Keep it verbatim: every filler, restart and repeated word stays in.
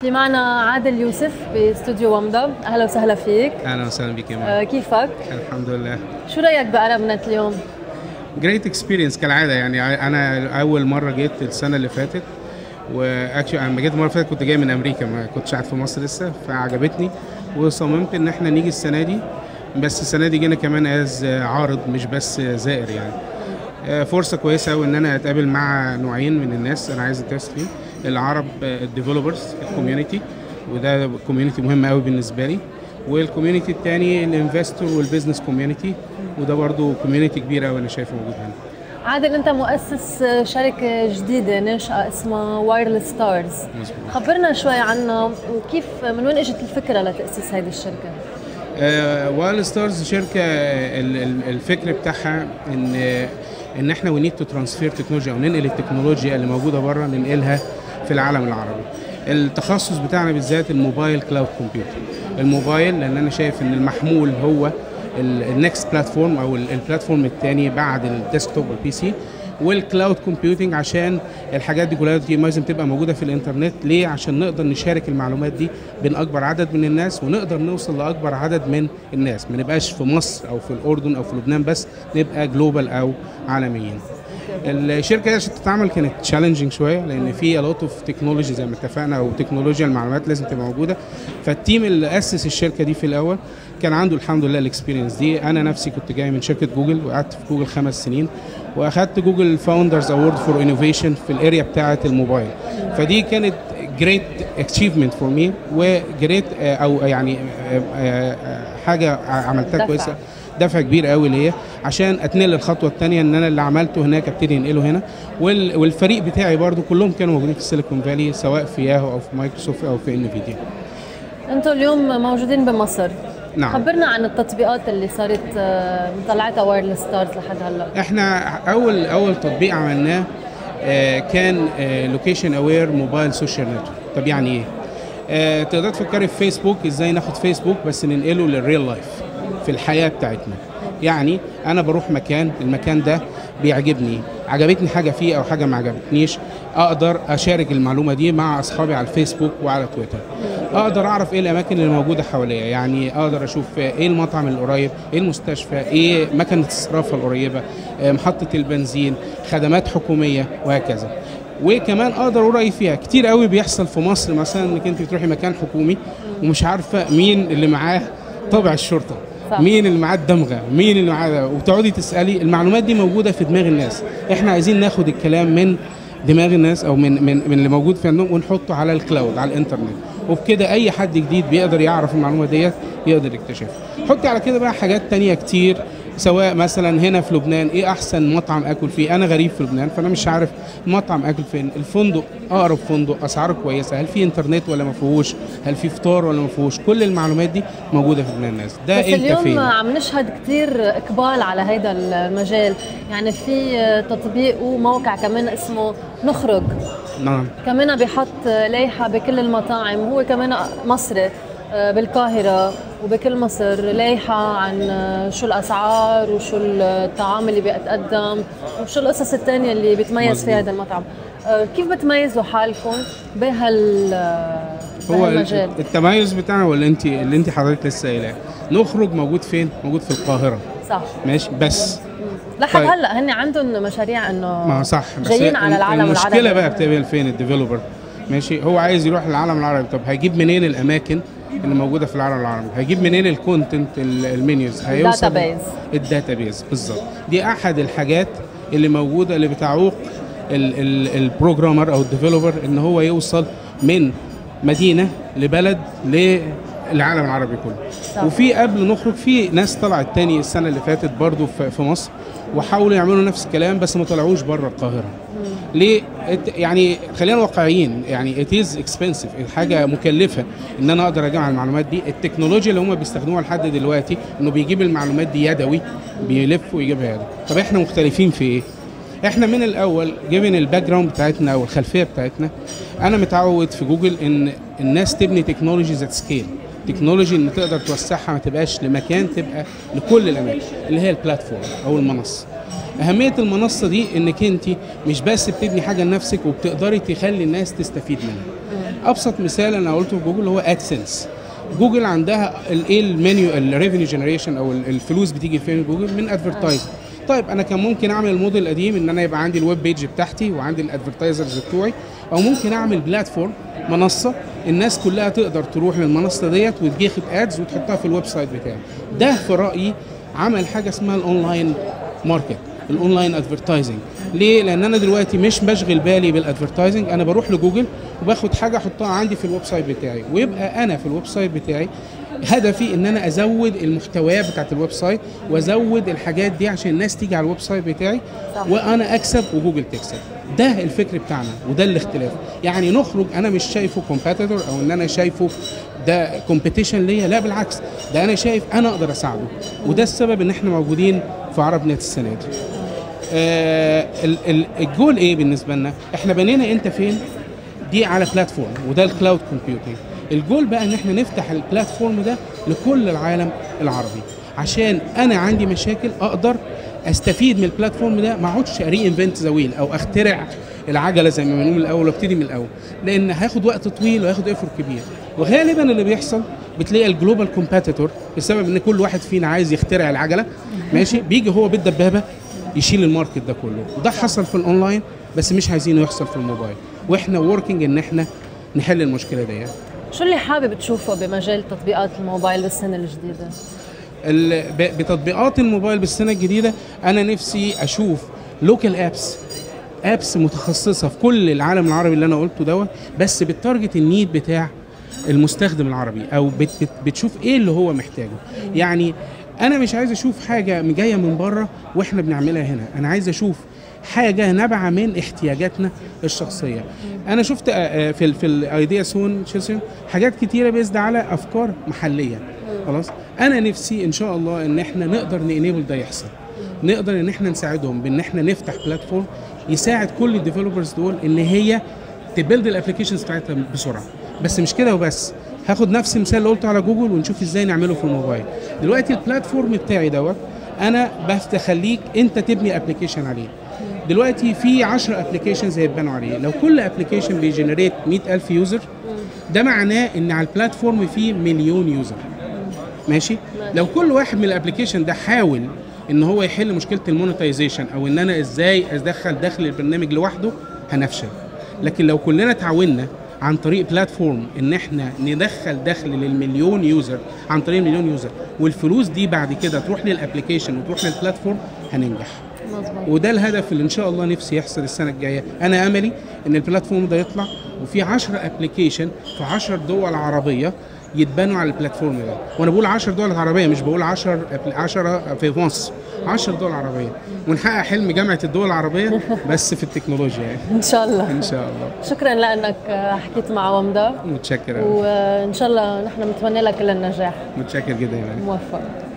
في معنا عادل يوسف باستوديو ومضة. اهلا وسهلا فيك. اهلا وسهلا بك يا آه كيفك؟ الحمد لله. شو رايك بعربنت اليوم؟ جريت اكسبيرينس كالعاده، يعني انا اول مره جيت السنه اللي فاتت، واكشلي انا جيت المره اللي فاتت كنت جاي من امريكا، ما كنتش قاعد في مصر لسه، فعجبتني وصممت ان احنا نيجي السنه دي. بس السنه دي جينا كمان از عارض مش بس زائر، يعني فرصه كويسه قوي ان انا اتقابل مع نوعين من الناس انا عايز اتواصل فيه. العرب الديفلوبرز الكوميونتي، وده كوميونتي مهم قوي بالنسبه لي، والكوميونتي الثاني الانفستور والبزنس كوميونتي، وده برضو كوميونتي كبيره قوي انا شايفه موجود هنا. عادل، انت مؤسس شركه جديده ناشئه اسمها وايرلس ستارز، خبرنا شوي عنها وكيف من وين اجت الفكره لتاسيس هذه الشركه؟ وايرلس ستارز شركه الفكر بتاعها ان ان احنا وي نيد تو ترانسفير تكنولوجيا، او ننقل التكنولوجيا اللي موجوده بره ننقلها في العالم العربي. التخصص بتاعنا بالذات الموبايل كلاود كومبيوتنج. الموبايل لان انا شايف ان المحمول هو النكست بلاتفورم او البلاتفورم الثاني بعد الديسكتوب والبي سي، والكلاود كومبيوتنج عشان الحاجات دي كلها دي لازم تبقى موجوده في الانترنت. ليه؟ عشان نقدر نشارك المعلومات دي بين اكبر عدد من الناس، ونقدر نوصل لاكبر عدد من الناس، ما نبقاش في مصر او في الاردن او في لبنان بس، نبقى جلوبال او عالميا. الشركه دي عشان تتعمل كانت تشالنجينج شويه، لان في الوت اوف تكنولوجي زي ما اتفقنا، او تكنولوجيا المعلومات لازم تبقى موجوده. فالتيم اللي اسس الشركه دي في الاول كان عنده الحمد لله الاكسبيرينس دي. انا نفسي كنت جاي من شركه جوجل، وقعدت في جوجل خمس سنين، واخدت جوجل فاوندرز اوورد فور انوفيشن في الاريا بتاعه الموبايل. فدي كانت جريت اتشيفمنت فور مي، وجريت او يعني حاجه عملتها كويسه، دفع كبير قوي ليا عشان اتنقل الخطوه الثانيه، ان انا اللي عملته هناك ابتدي انقله هنا. والفريق بتاعي برضو كلهم كانوا موجودين في السيليكون فالي، سواء في ياهو او في مايكروسوفت او في انفيديا. انتوا اليوم موجودين بمصر. نعم. خبرنا عن التطبيقات اللي صارت مطلعتها وايرلس ستارز لحد هلا. احنا اول اول تطبيق عملناه كان لوكيشن اوير موبايل سوشيال نتورك. طب يعني ايه؟ تقدر تفكري في فيسبوك، ازاي ناخد فيسبوك بس ننقله للريل لايف في الحياه بتاعتنا. يعني انا بروح مكان، المكان ده بيعجبني، عجبتني حاجه فيه او حاجه ما عجبتنيش، اقدر اشارك المعلومه دي مع اصحابي على الفيسبوك وعلى تويتر. اقدر اعرف ايه الاماكن اللي موجوده حواليا، يعني اقدر اشوف ايه المطعم القريب، ايه المستشفى، ايه مكنه الصرافه القريبه، محطه البنزين، خدمات حكوميه، وهكذا. وكمان اقدر اقول رايي فيها. كتير قوي بيحصل في مصر مثلا انك انت بتروحي مكان حكومي ومش عارفه مين اللي معاه طابع الشرطه، صح. مين اللي معاه الدمغه، مين اللي معاه، وتقعدي تسالي. المعلومات دي موجوده في دماغ الناس، احنا عايزين ناخد الكلام من دماغ الناس او من من, من اللي موجود في عندهم ونحطه على الكلاود على الانترنت، وبكده اي حد جديد بيقدر يعرف المعلومه ديت يقدر يكتشفها. حطي على كده بقى حاجات تانية كتير، سواء مثلا هنا في لبنان ايه احسن مطعم اكل فيه. انا غريب في لبنان فانا مش عارف مطعم اكل فين، الفندق اقرب فندق، اسعاره كويسه، هل في انترنت ولا ما فيهوش، هل في فطار ولا ما فيهوش. كل المعلومات دي موجوده في دماغ الناس. ده بس انت اليوم فين؟ عم نشهد كثير اقبال على هذا المجال، يعني في تطبيق وموقع كمان اسمه نخرج. نعم. كمان بيحط لائحه بكل المطاعم، هو كمان مصري بالقاهرة وبكل مصر، لائحة عن شو الأسعار وشو الطعام اللي بيتقدم وشو القصص الثانية اللي بتميز في هذا المطعم. كيف بتميزوا حالكم بهال هو المجال؟ التميز بتاعنا ولا انت اللي انت حضرتك لسه قايلاه؟ نخرج موجود فين؟ موجود في القاهرة، صح؟ ماشي. بس لحد طيب. هلا هن عندهم مشاريع انه ما صح، بس جايين على العالم العربي. المشكلة بقى بتقابل فين الديفلوبر؟ ماشي، هو عايز يروح للعالم العربي، طب هيجيب منين الاماكن اللي موجوده في العالم العربي؟ هيجيب منين الكونتنت المنيوز؟ هيوصل الداتابيز. الداتابيز بالظبط. دي احد الحاجات اللي موجوده اللي بتعوق البروجرامر او الديفلوبر ان هو يوصل من مدينه لبلد للعالم العربي كله. صح. وفي قبل نخرج في ناس طلعت تاني السنه اللي فاتت برضو في مصر وحاولوا يعملوا نفس الكلام، بس ما طلعوش بره القاهره. ليه؟ يعني خلينا واقعيين، يعني ات از اكسبنسيف، حاجه مكلفه ان انا اقدر اجمع المعلومات دي. التكنولوجيا اللي هم بيستخدموها لحد دلوقتي انه بيجيب المعلومات دي يدوي، بيلف ويجيبها يدوي. طب احنا مختلفين في ايه؟ احنا من الاول جيفن الباك جراوند بتاعتنا او الخلفيه بتاعتنا، انا متعود في جوجل ان الناس تبني تكنولوجي ذات سكيل، تكنولوجي ان تقدر توسعها، ما تبقاش لمكان، تبقى لكل الاماكن اللي هي البلاتفورم او المنصه. اهميه المنصه دي انك انت مش بس بتبني حاجه لنفسك وبتقدري تخلي الناس تستفيد منها. ابسط مثال انا قلته في جوجل هو ادسنس. جوجل عندها الايه المنيو الريفينيو جنريشن او الفلوس بتيجي فين جوجل من ادفرتايزنج. طيب انا كان ممكن اعمل الموديل القديم ان انا يبقى عندي الويب بيج بتاعتي وعندي الادفرتايزرز بتوعي، او ممكن اعمل بلاتفورم منصه الناس كلها تقدر تروح للمنصه ديت وتجيب ادز وتحطها في الويب سايت بتاعي. ده في رايي عمل حاجه اسمها الاونلاين ماركت، الاونلاين ادفرتايزنج. ليه؟ لان انا دلوقتي مش بشغل بالي بالادفرتايزنج، انا بروح لجوجل وباخد حاجه احطها عندي في الويب سايت بتاعي، ويبقى انا في الويب سايت بتاعي هدفي ان انا ازود المحتويات بتاعت الويب سايت وازود الحاجات دي عشان الناس تيجي على الويب سايت بتاعي وانا اكسب وجوجل تكسب. ده الفكر بتاعنا وده الاختلاف. يعني نخرج انا مش شايفه كومبيتيتور او ان انا شايفه ده كومبيتيشن ليا، لا بالعكس، ده انا شايف انا اقدر اساعده، وده السبب ان احنا موجودين في عرب نت السنه دي. آه الجول ايه بالنسبه لنا؟ احنا بنينا انت فين دي على بلاتفورم وده الكلاود كومبيوتنج. الجول بقى ان احنا نفتح البلاتفورم ده لكل العالم العربي، عشان انا عندي مشاكل اقدر استفيد من البلاتفورم ده، ما اقعدش اري انفنت ذا ويل او اخترع العجله زي ما بنقول من الاول وابتدي من الاول، لان هياخد وقت طويل وهياخد ايفور كبير. وغالبا اللي بيحصل بتلاقي الجلوبال كومبيتيتور بسبب ان كل واحد فينا عايز يخترع العجله ماشي، بيجي هو بالدبابه يشيل الماركت ده كله. وده حصل في الاونلاين بس مش عايزينه يحصل في الموبايل، واحنا وركينج ان احنا نحل المشكله دي. شو اللي حابب تشوفه بمجال تطبيقات الموبايل بالسنه الجديده؟ بتطبيقات الموبايل بالسنه الجديده انا نفسي اشوف لوكال ابس ابس متخصصه في كل العالم العربي اللي انا قلته دوت، بس بالتارجت النيد بتاع المستخدم العربي، او بت بت بتشوف ايه اللي هو محتاجه. يعني انا مش عايز اشوف حاجه جايه من بره واحنا بنعملها هنا، انا عايز اشوف حاجه نابعه من احتياجاتنا الشخصيه. انا شفت في ال في الايديا سون تشيلسون حاجات كتيره بيزد على افكار محليه. خلاص انا نفسي ان شاء الله ان احنا نقدر نينيبل ده يحصل، نقدر ان احنا نساعدهم بان احنا نفتح بلاتفورم يساعد كل الديفلوبرز دول ان هي تبيلد الابلكيشنز بتاعتها بسرعه. بس مش كده وبس، هاخد نفس المثال اللي قلته على جوجل ونشوف ازاي نعمله في الموبايل. دلوقتي البلاتفورم بتاعي دوت انا بخليك انت تبني ابلكيشن عليه. دلوقتي في عشرة ابلكيشنز هيتبنوا عليه، لو كل ابلكيشن بيجنريت مئة ألف يوزر ده معناه ان على البلاتفورم فيه مليون يوزر. ماشي؟ لو كل واحد من الابلكيشن ده حاول ان هو يحل مشكله المونتايزيشن او ان انا ازاي ادخل دخل البرنامج لوحده هنفشل. لكن لو كلنا تعاوننا عن طريق بلاتفورم ان احنا ندخل دخل للمليون يوزر عن طريق المليون يوزر، والفلوس دي بعد كده تروح للابلكيشن وتروح للبلاتفورم، هننجح. مظبوط. وده الهدف اللي ان شاء الله نفسي يحصل السنه الجايه. انا املي ان البلاتفورم ده يطلع وفي عشرة ابلكيشن في عشر دول عربيه يتبنوا على البلاتفورم ده. وانا بقول عشر دول عربيه، مش بقول عشرة عشرة في مصر، عشر دول عربيه، ونحقق حلم جامعه الدول العربيه بس في التكنولوجيا يعني. ان شاء الله ان شاء الله. شكرا لانك حكيت مع ومضة. متشكر. وان شاء الله نحن بنتمنى لك كل النجاح. متشكر جدا يعني. موفق.